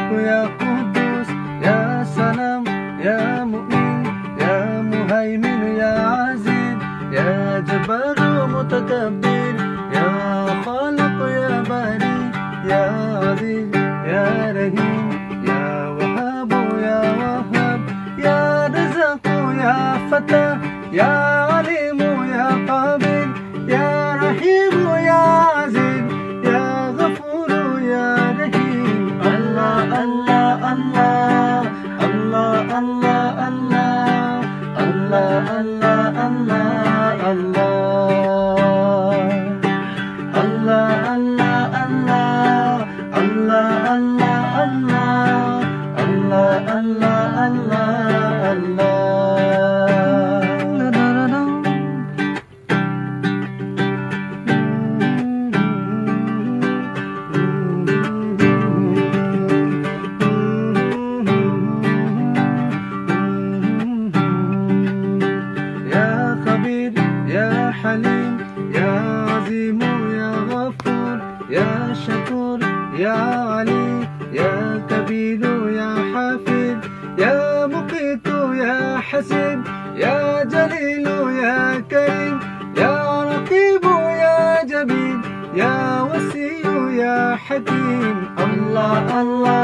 ملك يا قدوس يا سلام يا مؤمن يا مهيمن يا عزيز يا جبار متكبر يا خالق يا باري يا عزيز يا رحيم يا وهاب يا وهاب يا رزاق يا فتى يا عليم يا قابل يا رحيم يا عزيز يا غفور يا رحيم. الله الله الله الله الله الله الله الله الله الله يا حليم يا عظيم يا غفور يا شكور يا علي يا كبير يا حفيظ يا مقيت يا حسيب يا جليل يا كريم يا رقيب يا جبين يا وسيع يا حكيم. الله الله